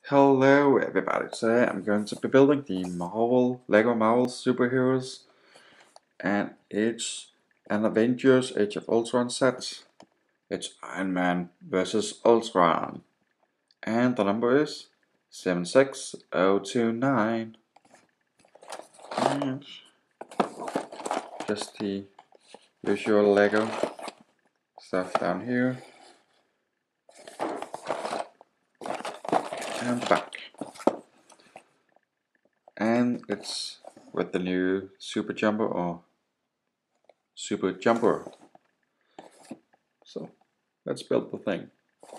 Hello everybody, today I'm going to be building the Lego Marvel superheroes and it's an Avengers Age of Ultron set. It's Iron Man versus Ultron and the number is 76029 and just the usual Lego stuff down here and back. And it's with the new super jumper. So let's build the thing.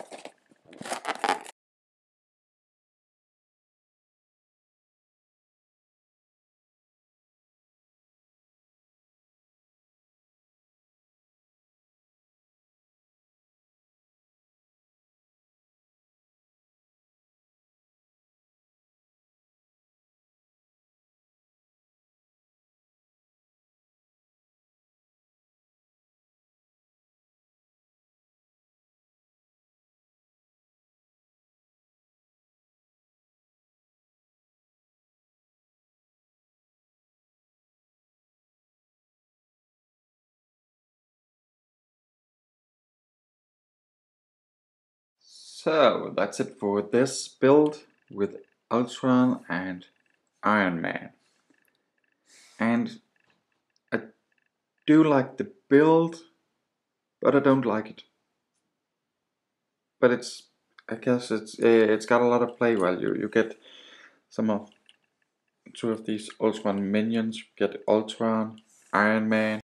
So that's it for this build with Ultron and Iron Man. And I do like the build, but I don't like it. But I guess it's got a lot of play value. You get two of these Ultron minions. You get Ultron, Iron Man,